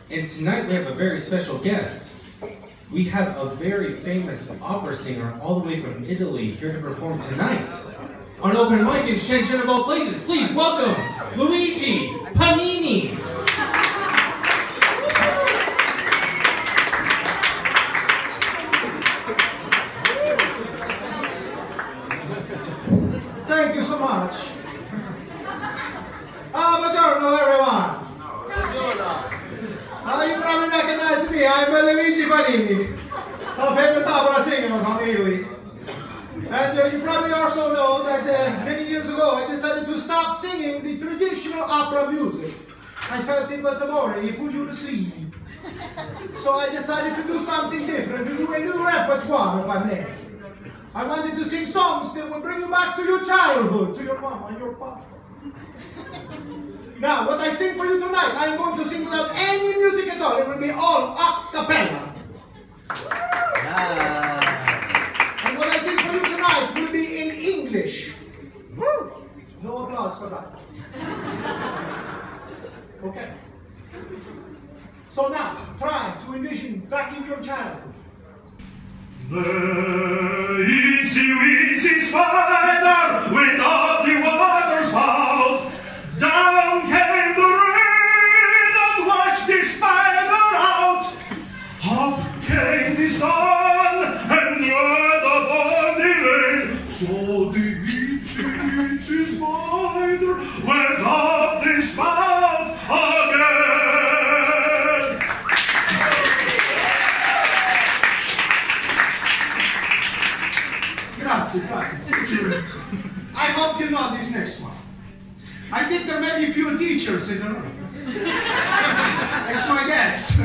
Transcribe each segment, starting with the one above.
And tonight we have a very special guest. We have a very famous opera singer all the way from Italy here to perform tonight on open mic in Shenzhen of all places. Please welcome Luigi Panini. Thank you so much. Buongiorno everyone. You probably recognize me. I'm Luigi Panini, a famous opera singer from Italy. And you probably also know that many years ago I decided to stop singing the traditional opera music. I felt it was boring, it put you to sleep. So I decided to do something different, to do a new repertoire, if I may. I wanted to sing songs that will bring you back to your childhood, to your mama and your papa. Now, what I sing for you tonight, I'm going to sing without any music at all. It will be all a cappella. And what I sing for you tonight will be in English. Woo! No applause for that. Okay. So now, try to envision back in your childhood. The easy spider with ugly water spout. Down came the rain and washed the spider out. Up came the sun and dried upon the rain. So the itsy spider went up the spout again. Grazie. I hope you know this next one. I think there may be a few teachers in the room. That's my guess.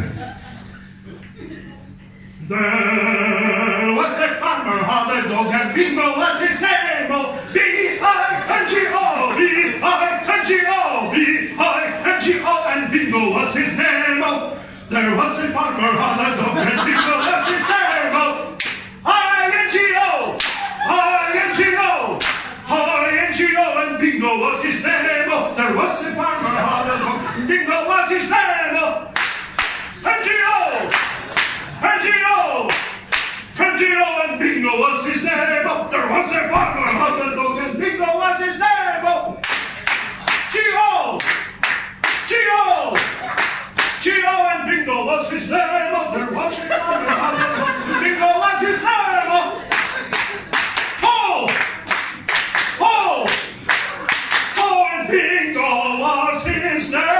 There was a farmer had a dog and Bingo was his name. Oh, B-I-N-G-O, B-I-N-G-O, B-I-N-G-O, and Bingo was his name. Oh, there was a farmer had a dog and Bingo was his name. Oh, I-N-G-O, I-N-G-O, I-N-G-O, and Bingo was his name. Oh, there was a farmer had a dog, Bingo was his name. Oh, N-G-O, N-G-O, N-G-O, and Bingo was his name. Oh, there was a farmer had a dog, and Bingo was his name. Oh, G-O, G-O, G-O, and Bingo was his name. Oh, there was a farmer had a dog, and Bingo was his name. Oh, Bingo was his name.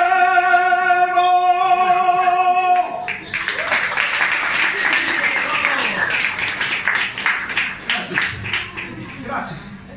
Oh! Grazie.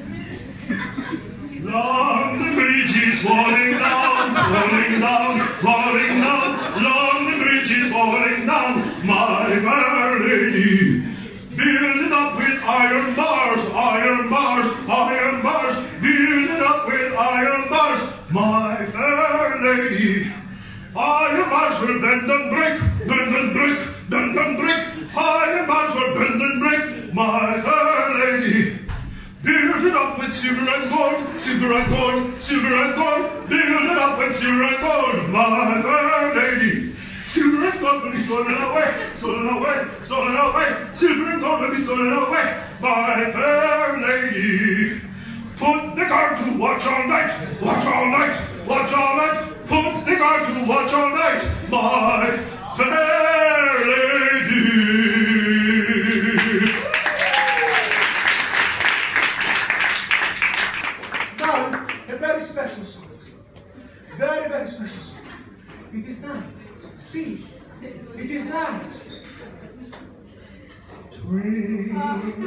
Long the bridge is falling down, falling down, falling down. Long the bridge is falling down, my fair lady. Build it up with iron bars, iron bars, iron bars. Build it up with iron bars, my fair lady. Iron bars will bend and break, bend and break, bend and break. Iron bars will bend and break, my fair lady. Build it up with silver and gold, silver and gold, silver and gold. Build it up with silver and gold, my fair lady. Silver and gold will be stolen away, stolen away, stolen away. Silver and gold will be stolen away, my fair lady. Put the guard to watch all night, watch all night, watch all night. Put the guard to watch all night, my fair lady. Now, a very special song. Very, very special song. It is night. See, it is night. Twinkle,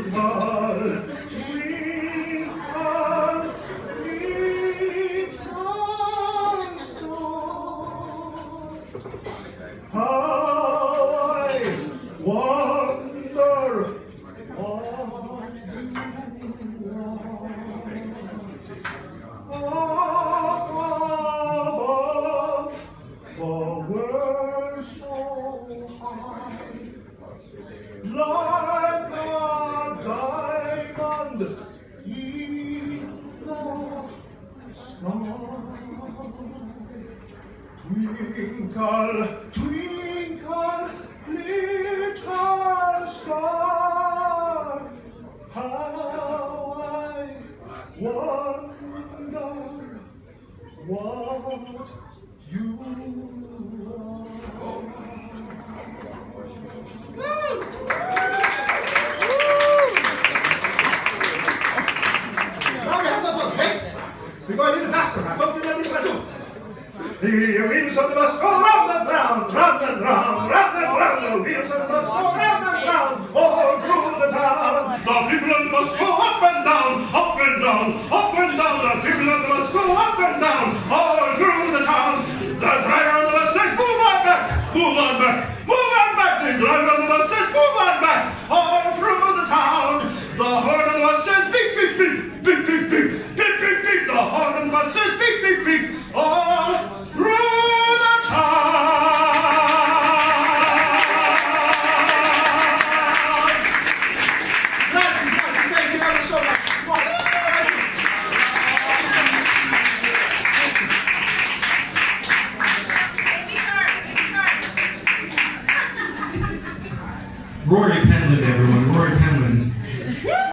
twinkle, little star, I wonder what you are. Above the world so high, like a diamond in the sky. Twinkle, twinkle. The wheels of the bus go round and round, round and round, round and round. The wheels of the bus go round and round, all through the town. The people of the bus go up and down, up and down, up and down. The people of the bus go up and down, all through the town. The driver of the bus says, move on back, move on back, move on back. The driver of the bus says, move on back, all through the town. The horn of the bus says, beep, beep, beep, beep, beep, beep, beep, beep, beep. The horn of the bus says, beep, beep, beep, all through the town. Grazie, thank you ever so much. Rory Penland, everyone. Rory Penland.